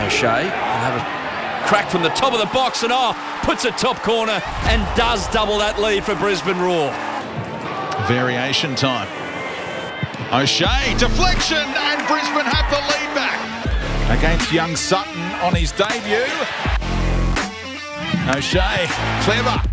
O'Shea will have a crack from the top of the box and puts it top corner and does double that lead for Brisbane Roar. Variation time. O'Shea, deflection, and Brisbane have the lead back. Against young Sutton on his debut. O'Shea, clever.